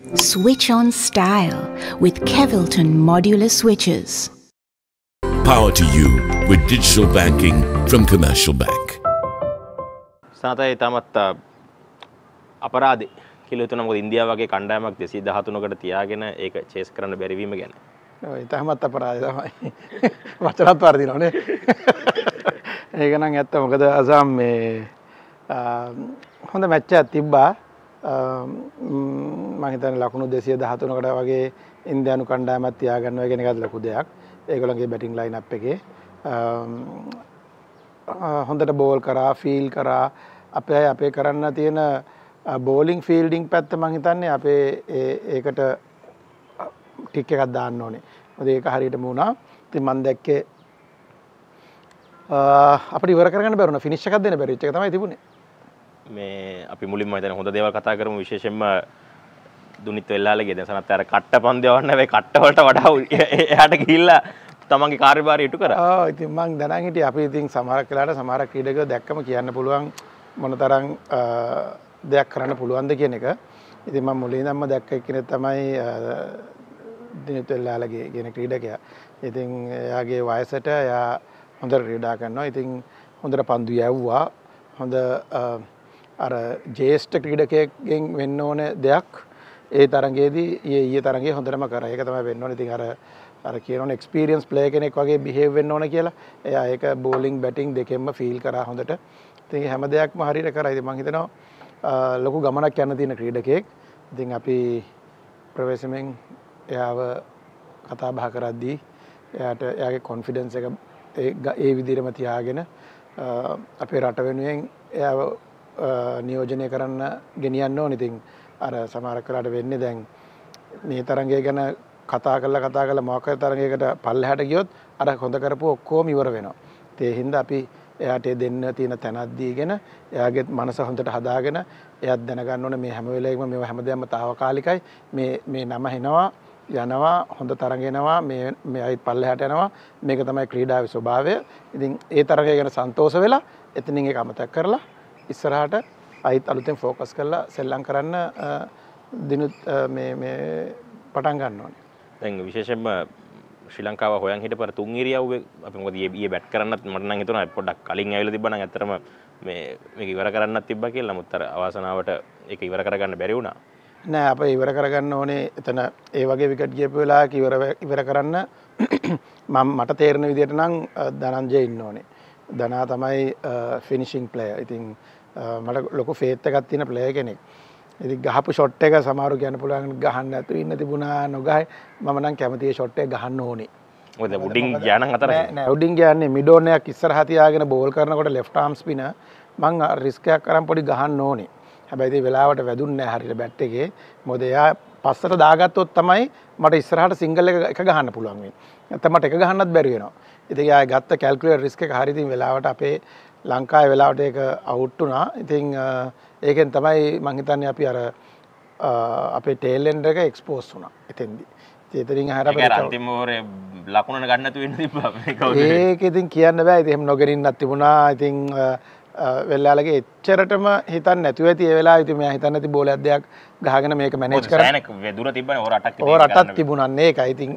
Switch on style with Kevilton modular switches. Power to you with digital banking from Commercial Bank. සනතයි තමත් අපරාධේ කියලා හිතන මොකද ඉන්දියාව වගේ කණ්ඩායමක් 213කට තියාගෙන ඒක චේස් කරන්න බැරි වීම ගැන. ඔය තමත් අපරාධය තමයි. වචනත් වර්ධිනවනේ. ඒක නම් ඇත්ත. මොකද අසම් මේ හොඳ මැච් එකක් තිබ්බා. මම හිතන්නේ ලකුණු 213කට වගේ ඉන්දියානු කණ්ඩායමක් තියාගන්නවා කියන එකත් ලොකු දෙයක්. ඒගොල්ලන්ගේ බැටිං ලයින් අප් එකේ හොඳට බෝල් කරා ෆීල් කරා අපේ කරන්න තියෙන බෝලිං ෆීල්ඩිං පැත්ත මම හිතන්නේ අපේ ඒකට ටික් එකක් දාන්න ඕනේ. මොකද ඒක හරියටම වුණා. ඉතින් මම දැක්කේ අපිට ඉවර කරගන්න බැරුණා. ෆිනිෂ් එකක් දෙන්න බැරි වෙච්ච එක තමයි තිබුණේ. මේ අපි මුලින්ම හිතන්නේ හොඳ දේවල් කතා කරමු විශේෂයෙන්ම දුනිත් වෙල්ලාලගේ දැන් සනත් අර කට්ට පන්දේ වන්න හැබැයි කට්ට වලට වඩා එහාට ගිහිල්ලා තමන්ගේ කාර්යභාරය ඉටු කරා. ඔව් ඉතින් මං දැනන් හිටියේ අපි ඉතින් සමහරක් වෙලාවට සමහර ක්‍රීඩකයෝ දැක්කම කියන්න පුළුවන් මොනතරම් දෙයක් කරන්න පුළුවන්ද කියන එක. ඉතින් මම මුලින්දම දැක්ක කෙනෙක් තමයි දුනිත් වෙල්ලාලගේ කියන ක්‍රීඩකයා. ඉතින් එයාගේ වයසට එයා හොඳට ක්‍රීඩා කරනවා. ඉතින් හොඳට පන්දු යවුවා. හොඳ අර ජේෂ්ඨ ක්‍රීඩකයෙක්ගෙන් වෙන්න ඕන දෙයක් ඒ තරගයේදී ඊයේ තරගයේ හොඳටම කරා. ඒක තමයි වෙන්න ඕනේ. ඉතින් අර කියනෝනේ එක්ස්පීරියන්ස් ප්ලේයර් කෙනෙක් වගේ බිහේව් වෙන්න ඕන කියලා. එයා ඒක බෝලිං බැටිං දෙකෙන්ම ෆීල් කරා හොඳට. ඉතින් හැම දෙයක්ම හරියට කරා. ඉතින් මම හිතනවා ලොකු ගමනක් යන්න තියෙන ක්‍රීඩකයෙක්. ඉතින් අපි ප්‍රවේශමෙන් එයාව කතා බහ කරද්දී එයාගේ කොන්ෆිඩන්ස් එක ඒ විදිහටම තියාගෙන අපේ රට වෙනුවෙන් එයාව නියෝජනය කරන්න ගෙනියන්න ඕනේ. ඉතින් අර සමහරක් වෙලාවට වෙන්නේ දැන් මේ තරගය ගැන කතා කරලා මොකක් හරි තරගයකට පල්ලෙහාට ගියොත් අර හොඳ කරපු ඔක්කොම ඉවර වෙනවා. ඒ හින්දා අපි එයාට දෙන්න තියෙන තැනක් දීගෙන එයාගේ මනස හොඳට හදාගෙන එයාත් දැනගන්න ඕනේ මේ හැම වෙලේකම මේව හැමදේම తాවකාලිකයි. මේ නම යනවා හොඳ තරගෙනවා මේ අයිත් පල්ලෙහාට යනවා. මේක තමයි ක්‍රීඩාවේ ස්වභාවය. ඉතින් ඒ තරගය ගැන සන්තෝෂ වෙලා එතනින් ඒක අමතක කරලා ඉස්සරහට අයිත් අලුතෙන් ෆෝකස් කරලා සෙල්ලම් කරන්න දිනුත් මේ පටන් ගන්න ඕනේ. දැන් විශේෂයෙන්ම ශ්‍රී ලංකාව හොයන් හිටපර තුන් ඉරියව්වේ අපි මොකද ඊයේ බැට් කරන්නත් මට නම් හිතුණා පොඩ්ඩක් කලින් ඇවිල්ලා තිබ්බා නම් ඇත්තටම මේක ඉවර කරන්නත් තිබ්බා කියලා. නමුත් අර අවසනාවට ඒක ඉවර කරගන්න බැරි වුණා. නෑ අපේ ඉවර කරගන්න ඕනේ. එතන ඒ වගේ විකට් ගියපු වෙලාවක ඉවර කරන්න මට තේරෙන විදිහට නම් ධනංජය ඉන්න ඕනේ. ධනා තමයි ෆිනිෂිං ප්ලේයර්. ඉතින් මට ලොකු ෆේත් එකක් තියෙන ප්ලේයර් කෙනෙක්. ඉතින් ගහපු ෂොට් එක සමහරු කියන්න පුළුවන් ගහන්න නැතුව ඉන්න තිබුණා නොගහයි. මම නම් කැමති ඒ ෂොට් එක ගහන්න ඕනේ. මොකද උඩින් ගියා නම් අතර නෑ උඩින් ගියානේ මිඩ් ඕන් එකක් ඉස්සරහා තියාගෙන බෝල් කරනකොට ලෙෆ්ට් ආම් ස්පින මං රිස්ක් එකක් අරන් පොඩි ගහන්න ඕනේ. හැබැයි ඉතින් වෙලාවට වැදුන්නේ නැහැ හරියට බැට් එකේ. මොකද එයා පස්සට දාගත්තොත් තමයි මට ඉස්සරහට සිංගල් එක ගහන්න පුළුවන් වෙන්නේ. නැත්නම් මට එක ගහන්නත් බැරි වෙනවා. ඉතින් එයා ගත්ත කැල්කියුලේටර් රිස්ක් එක හරිය ඉතින් වෙලාවට අපේ ලංකාවේ වෙලාවට ඒක අවුට් වුණා. ඉතින් ඒකෙන් තමයි මං හිතන්නේ අපි අර අපේ ටේල් එන්ඩ් එක එක්ස්පෝස් වුණා එතෙන්දී. ඉතින් එතනින් අහර අපිට අන්තිම ඕරේ ලකුණ ගන්න නැතුව ඉන්න තිබ්බා මේක. ඒක ඉතින් කියන්න බෑ. ඉතින් එහෙම නොගෙනින්නත් තිබුණා. ඉතින් වෙල්ලාලගේ එච්චරටම හිතන්නේ නැතුව ඇති ඒ වෙලාවේ ඉතින් මෙයා හිතන්නේ නැති බෝලයක් දෙයක් ගහගෙන මේක මැනේජ් කරා. දුර තිබ්බනේ ඕර 8ක් ඕර 8ක් තිබුණා ඒකයි. ඉතින්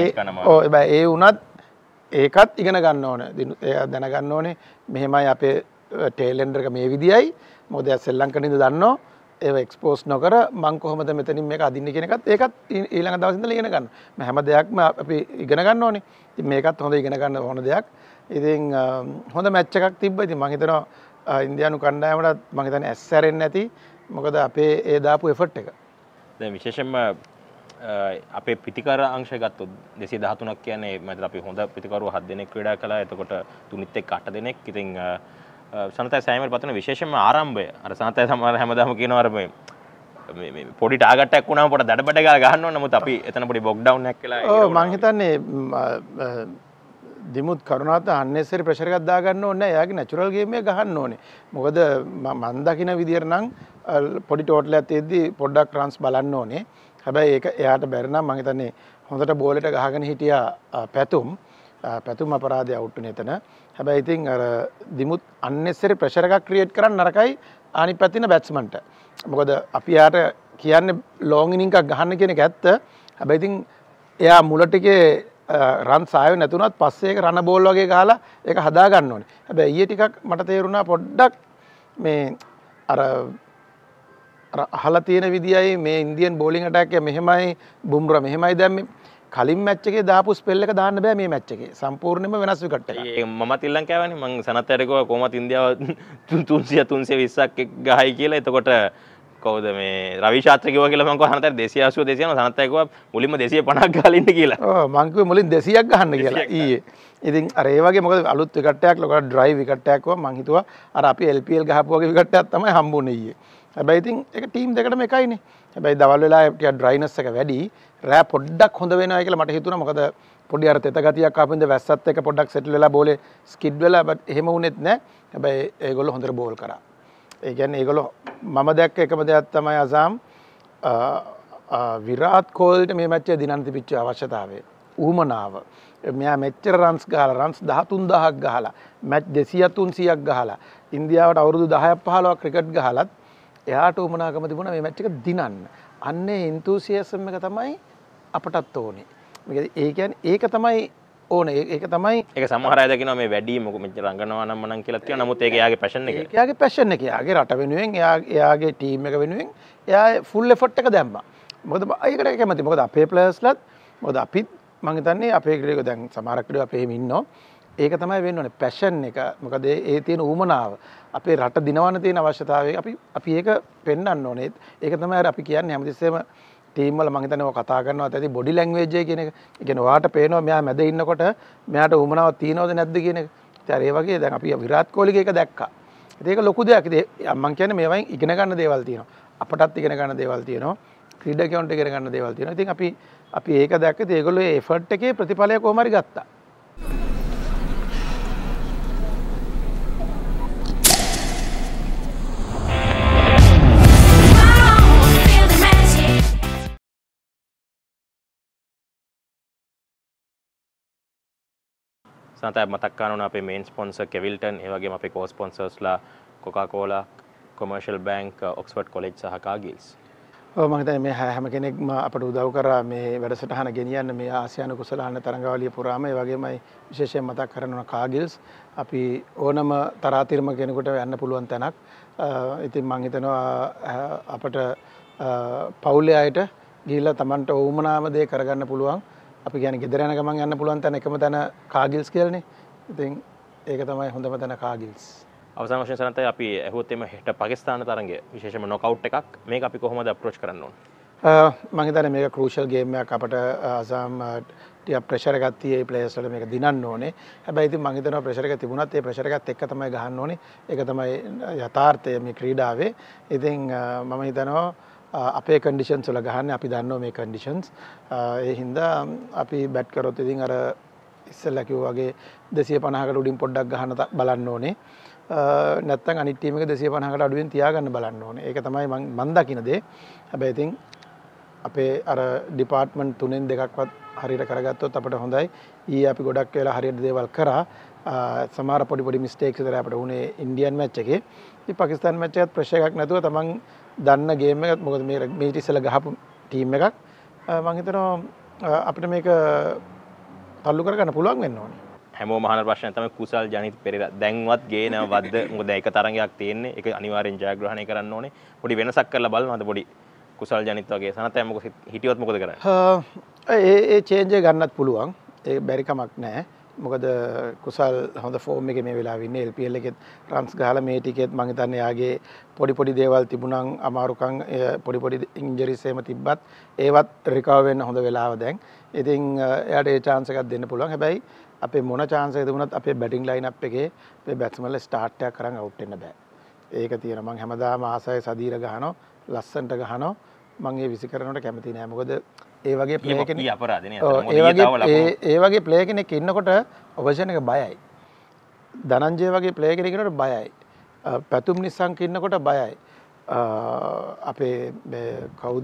ඒ වුණත් ඒකත් ඉගෙන ගන්න ඕනේ. එයා දැනගන්න ඕනේ මෙහෙමයි අපේ ටේල් එන්ඩ් එක මේ විදියයි. මොකද එයා ශ්‍රී ලංකනින්ද දන්නෝ ඒව එක්ස්පෝස් නොකර මං කොහොමද මෙතනින් මේක අදින්නේ කියන එකත් ඒකත් ඊළඟ දවස් ඉඳලා ඉගෙන ගන්න. මේ හැම දෙයක්ම අපි ඉගෙන ගන්න ඕනේ. ඉතින් මේකත් හොඳ ඉගෙන ගන්න ඕන දෙයක්. ඉතින් හොඳ මැච් එකක් තිබ්බා. ඉතින් මං හිතනවා ඉන්දියානු කණ්ඩායමට මං හිතන්නේ ඇස් හැරෙන්නේ නැති. මොකද අපේ ඒ දාපු එෆර්ට් එක. දැන් විශේෂයෙන්ම අපේ පිටිකර අංශය ගත්තොත් 213ක් කියන්නේ මම අපි හොඳ පිටිකරුව 7 දෙනෙක් ක්‍රීඩා කළා. එතකොට තුනිත් එක්ක 8 දෙනෙක්. ඉතින් සනතයි සෑමල් පතන විශේෂයෙන්ම ආරම්භය අර සනතයි සමහර හැමදාම කියනවා අර මේ පොඩි ටාගට් එකක් වුණාම පොඩ දඩබඩ ගාලා ගහන්න ඕන. නමුත් අපි එතන පොඩි බොක් ඩවුන් එකක් කියලා ඔව් මං හිතන්නේ දිමුත් කරුණාත අන්නේසරි ප්‍රෙෂර් එකක් දාගන්න ඕනේ නැහැ. එයාගේ නැචරල් ගේම් එක ගහන්න ඕනේ. මොකද මන් දකින විදියට නම් පොඩි ටෝටල් එකක් තියෙද්දි පොඩ්ඩක් රන්ස් බලන්න ඕනේ. හැබැයි ඒක එයාට බැරි නම් මං හිතන්නේ හොඳට බෝලෙට ගහගෙන හිටියා පැතුම් අපරාධය අවුට් වුණේ එතන. හැබැයි ඉතින් අර දිමුත් අන්නේසරි ප්‍රෙෂර් එකක් ක්‍රියේට් කරන්න නරකයි අනිත් පැත්තේ බැට්ස්මන්ට. මොකද අපි යාට කියන්නේ ලොං ඉනින්ස් එකක් ගහන්න කියන එක ඇත්ත. හැබැයි ඉතින් එයා මුල ටිකේ රන් සායව නැතුණත් පස්සේ ඒක රන බෝල් වගේ ගහලා ඒක හදා ගන්න ඕනේ. හැබැයි ඊයේ ටිකක් මට තේරුණා පොඩ්ඩක් මේ අර අහලා තියෙන විදියයි මේ ඉන්දියන් බෝලිං අටැක් එක මෙහෙමයි බුම්රා මෙහෙමයි දැම්මේ. කලින් මැච් එකේ දාපු ස්පෙල් එක දාන්න බෑ මේ මැච් එකේ. සම්පූර්ණයෙන්ම වෙනස් විකට් එකක්. මමත් ඊළඟ කෑවනේ මං සනත් ඇරකෝ කොහොමද ඉන්දියාව 300 320ක් ගහයි කියලා. එතකොට කවුද මේ රවි ශාස්ත්‍රී කිව්වා කියලා මං කිව්වා සනත් 280 200 සනත් ඇරකෝ මුලින්ම 250ක් ගහලා ඉන්න කියලා. ඔව් මං කිව්වේ මුලින් 200ක් ගහන්න කියලා ඊයේ. ඉතින් අර ඒ වගේ මොකද අලුත් විකට් එකක් ලොකා ඩ්‍රයිව් විකට් එකක් වුණා මං හිතුවා අර අපි LPL ගහපු වගේ විකට් එකක් තමයි හම්බුනේ ඊයේ. හැබැයි ඉතින් ඒක ටීම් දෙකටම එකයිනේ. හැබැයි දවල් වෙලාවේ ටිකක් ඩ්‍රයිනස් එක වැඩි. රෑ පොඩ්ඩක් හොඳ වෙනවා කියලා මට හිතුණා. මොකද පොඩි අර තෙත ගතියක් ආපින්ද වැස්සත් එක පොඩ්ඩක් සෙටල් වෙලා බෝලේ ස්කිඩ් වෙලා බට් එහෙම වුණෙත් නැහැ. හැබැයි ඒගොල්ලෝ හොඳට බෝල් කරා. ඒ කියන්නේ ඒගොල්ලෝ මම දැක්ක එකම දෙයක් තමයි අසම් විරාට් කෝලිට මේ මැච් එක දිනන්න තිබිච්ච අවශ්‍යතාවය. ඌමනාව. මෙයා මෙච්චර රන්ස් ගහලා රන්ස් 13000ක් ගහලා මැච් 200 300ක් ගහලා ඉන්දියාවට අවුරුදු 10ක් 15ක් ක්‍රිකට් ගහලත් එයාට උමනාකම තිබුණා මේ මැච් එක දිනන්න. අන්නේ එන්තූසියසම් එක තමයි අපටත් ඕනේ. ඒ කියන්නේ ඒක තමයි ඕනේ. ඒක තමයි ඒක සමහර අය දකිනවා මේ වැඩි මොකද මෙච්චර රංගනවා නම් මනම් කියලා කියනවා. නමුත් ඒක එයාගේ පැෂන් එක. ඒක එයාගේ පැෂන් එක. එයාගේ රට වෙනුවෙන් එයාගේ ටීම් එක වෙනුවෙන් එයා ෆුල් එෆර්ට් එක දැම්මා. මොකද ඒකට කැමති. මොකද අපේ ප්ලේයර්ස්ලත් මොකද අපිත් මම හිතන්නේ අපේ ක්‍රීඩක දැන් සමහරක් ක්‍රීඩක අපේ එහෙම ඉන්නවා. ඒක තමයි වෙන්න ඕනේ පැෂන් එක. මොකද ඒ තියෙන ඌමනාව අපේ රට දිනවන්න තියෙන අවශ්‍යතාවය අපි ඒක පෙන්වන්න ඕනේ. ඒක තමයි අපි කියන්නේ හැමතිස්සෙම ටීම් වල මම හිතන්නේ ඔය කතා කරනවත් ඇති බොඩි ලැන්ග්වේජ් එක කියන එක. ඒ කියන්නේ ඔයාට පේනවා මෙයා මැද ඉන්නකොට මෙයාට ඌමනාවක් තියනවද නැද්ද කියන එක. ඉතින් ඒ වගේ දැන් අපි විරාට් කෝලිගේ එක දැක්කා. ඉතින් ඒක ලොකු දෙයක්. ඉතින් මම කියන්නේ මේවයින් ඉගෙන ගන්න දේවල් තියෙනවා. අපටත් ඉගෙන ගන්න දේවල් තියෙනවා. ක්‍රීඩකයන්ට ඉගෙන ගන්න දේවල් තියෙනවා. ඉතින් අපි ඒක දැක්ක ඉතින් ඒගොල්ලෝ ඒ එෆර්ට් එකේ ප්‍රතිඵලය කොහොම හරි ගත්තා. සනතයි මතක් කරනවා අපේ මේන් ස්පොන්සර් කෙවිල්ටන් ඒ වගේම අපේ කෝ ස්පොන්සර්ස්ලා Coca Cola Commercial Bank Oxford College සහ කාගිල්ස්. ඔව් මම හිතන්නේ මේ හැම කෙනෙක්ම අපට උදව් කරා මේ වැඩසටහන ගෙනියන්න මේ ආසියානු කුසලාන තරඟාවලිය පුරාම. ඒ වගේමයි විශේෂයෙන් මතක් කරනවා කාගිල්ස්. අපි ඕනම තරාතිරම කෙනෙකුට යන්න පුළුවන් තැනක්. ඉතින් මම හිතනවා අපට පවුලේ අයට ගිහිල්ලා Tamanට ඕමනාම දේ කරගන්න පුළුවන්. අපි කියන්නේ ගෙදර යන ගමන් යන්න පුළුවන් තැන එකම තැන කාගිල්ස් කියලානේ. ඉතින් ඒක තමයි හොඳම තැන කාගිල්ස්. අවසාන වශයෙන් සනතයි අපි ඇහුවොත් එimhe හෙට පාකිස්තාන තරඟය විශේෂයෙන්ම නොකවුට් එකක්. මේක අපි කොහොමද අප්‍රෝච් කරන්න ඕන? මම හිතන්නේ මේක ක්‍රූෂල් ගේම් එකක් අපට අසම් ටික ප්‍රෙෂර් එකක් තියෙයි ප්ලේයර්ස් වල මේක දිනන්න ඕනේ. හැබැයි ඉතින් මම හිතනවා ප්‍රෙෂර් එක තිබුණත් ඒ ප්‍රෙෂර් එකත් එක්ක තමයි ගහන්න ඕනේ. ඒක තමයි යථාර්ථය මේ ක්‍රීඩාවේ. ඉතින් මම හිතනවා අපේ කන්ඩිෂන්ස් වල ගහන්නේ අපි දන්නවා මේ කන්ඩිෂන්ස්. ඒ හින්දා අපි බැට් කරොත් ඉතින් අර ඉස්සෙල්ලා කිව්වා වගේ 250කට උඩින් පොඩ්ඩක් ගහන්න බලන්න ඕනේ. නැත්තම් අනිත් ටීම් එක 250කට අඩුවෙන් තියාගන්න බලන්න ඕනේ. ඒක තමයි මම දකින දේ. හැබැයි ඉතින් අපේ අර ඩිපාර්ට්මන්ට් තුනෙන් දෙකක්වත් හරියට කරගත්තොත් අපිට හොඳයි. ඊයේ අපි ගොඩක් වෙලා හරියට දේවල් කරා. සමහර පොඩි මිස්ටේක්ස් විතර අපිට වුණේ ඉන්දියන් මැච් එකේ. ඉතින් පාකිස්තාන් මැච් එකත් ප්‍රෙෂර් එකක් නැතුව තමන් දන්න ගේම් එකක් මොකද මේ ඉතිසලා ගහපු ටීම් එකක් මම හිතනවා අපිට මේක තල්ලු කරගන්න පුළුවන් වෙන්න ඕනේ. හැමෝම අහන ප්‍රශ්නය තමයි කුසල් ජනිත් පෙරේරා දැන්වත් ගේනවද? මොකද ඒක තරඟයක් තියෙන්නේ. ඒක අනිවාර්යෙන් ජයග්‍රහණය කරන්න ඕනේ. පොඩි වෙනසක් කරලා බලනවාද පොඩි කුසල් ජනිත් වගේ සනතයි මොකද හිටියොත් මොකද කරන්නේ? ඒ චේන්ජ් එක ගන්නත් පුළුවන්. ඒ බැරි කමක් නැහැ. මොකද කුසල් හොඳ ෆෝම් එකේ මේ වෙලාවේ ඉන්නේ. LPL එකෙත් රන්ස් ගහලා මේ ටිකෙත් මම හිතන්නේ යාගේ පොඩි දේවල් තිබුණා අමාරුකම් පොඩි ඉන්ජරිස් එහෙම තිබ්බත් ඒවත් රිකවර් වෙන්න හොඳ වෙලාව දැන්. ඉතින් එයාට ඒ chance එකක් දෙන්න පුළුවන්. හැබැයි අපේ මොන chance එක තිබුණත් අපේ බැටිං ලයින් අප් එකේ අපේ බැට්ස්මන්ලා ස්ටාර්ට් එකක් කරන් අවුට් වෙන්න බෑ. ඒක තියෙනවා. මම හැමදාම ආසයි සදීර ගහනවා, ලස්සන්ට ගහනවා. මම ඒ විසි කරනවට කැමති නෑ. මොකද ඒ වගේ ප්ලේ කෙනෙක් අපරාධනේ ඒ වගේ ප්ලේ කෙනෙක් ඉන්නකොට ඔපොසිෂන් එක බයයි. ධනංජය වගේ ප්ලේ කෙනෙක් ඉන්නකොට බයයි. පැතුම් නිසංක ඉන්නකොට බයයි. අපේ කවුද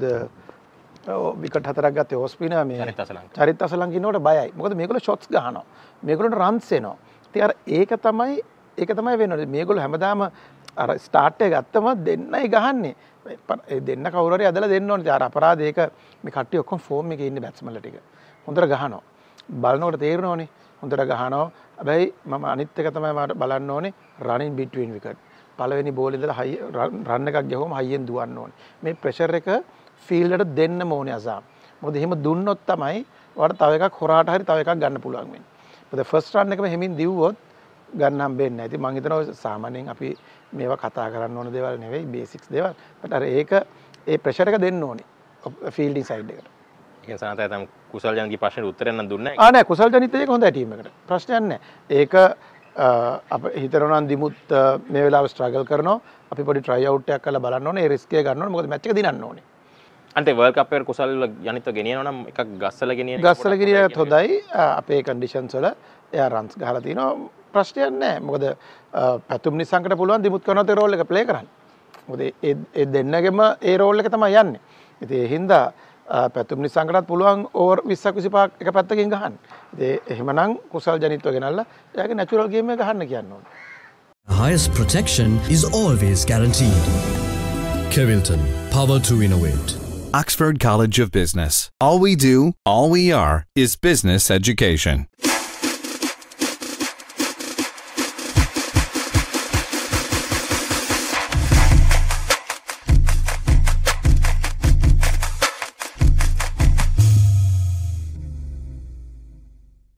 විකට් හතරක් ගත්තේ ඕස්පිනා මේ චරිත් අසලංක ඉන්නකොට බයයි. මොකද මේගොල්ලෝ ෂොට්ස් ගහනවා. මේගොල්ලන්ට රන්ස් එනවා. ඉතින් අර ඒක තමයි වෙන්නේ. මේගොල්ලෝ හැමදාම අර ස්ටාර්ට් එක ගත්තම දෙන්නයි ගහන්නේ. ඒ දෙන්න කවුරු හරි ඇදලා දෙන්න ඕනේ. අර අපරාධයක මේ කට්ටිය ඔක්කොම ෆෝම් එකේ ඉන්නේ බැට්ස්මන්ලා ටික. හොඳට ගහනවා. බලනකොට තේරෙනවනේ. හොඳට ගහනවා. හැබැයි මම අනිත් එක තමයි මට බලන්න ඕනේ running between wicket. පළවෙනි බෝල් ඉඳලා රන් එකක් ගහුවම හයියෙන් දුවන්න ඕනේ. මේ ප්‍රෙෂර් එක ෆීල්ඩ් එකට දෙන්න ඕනේ අසාම්. මොකද එහෙම දුන්නොත් තමයි ඔයාලට තව එකක් හොරාට හරි තව එකක් ගන්න පුළුවන් වෙන්නේ. මොකද ෆස්ට් රන් එකම හැමින් දිව්වොත් ගන්න හම්බෙන්නේ නැහැ. ඉතින් මම හිතනවා සාමාන්‍යයෙන් අපි මේවා කතා කරන්න ඕන දේවල් නෙවෙයි බේසික්ස් දේවල්. බට් අර ඒක ඒ ප්‍රෙෂර් එක දෙන්න ඕනේ ෆීල්ඩින් සයිඩ් එකට. ඒක සනතයි තම කුසල් ජන්ගේ ප්‍රශ්නෙට උත්තරයක් නම් දුන්නේ නැහැ. නෑ කුසල් ජනිත් එක හොඳයි ටීම් එකට. ප්‍රශ්නයක් නැහැ. ඒක අප හිතනවා නම් දිමුත් මේ වෙලාව ස්ට්‍රගල් කරනවා. අපි පොඩි ට්‍රයි අවුට් එකක් කරලා බලන්න ඕනේ. ඒ රිස්ක් එක ගන්න ඕනේ. මොකද මැච් එක දිනන්න ඕනේ. අන්ට වර්ල්ඩ් කප් එකට කුසල් ජනිත්ව ගෙනියනවා නම් එකක් ගස්සලා ගෙනියන ගස්සලා ගෙනියනත් හොඳයි. අපේ කන්ඩිෂන්ස් වල එයා රන්ස් ගහලා තිනවා. ප්‍රශ්නයක් නැහැ. මොකද පැතුම් නිසංකට පුළුවන් දිමුත් කරනත් ඒ රෝල් එක ප්ලේ කරන්න. මොකද ඒ දෙන්නගෙම ඒ රෝල් එක තමයි යන්නේ. ඉතින් ඒ හින්දා පැතුම් නිසංකටත් පුළුවන් ඕවර් 20ක් 25ක් එක පැත්තකින් ගහන්න. ඉතින් එහෙමනම් කුසල් ජනිත්ව ගෙනල්ලා එයාගේ නැචරල් ගේම් එක ගහන්න කියන්න ඕනේ. The highest protection is always guaranteed. Kevilton, power to innovate. Oxford College of Business. All we do, all we are, is business education.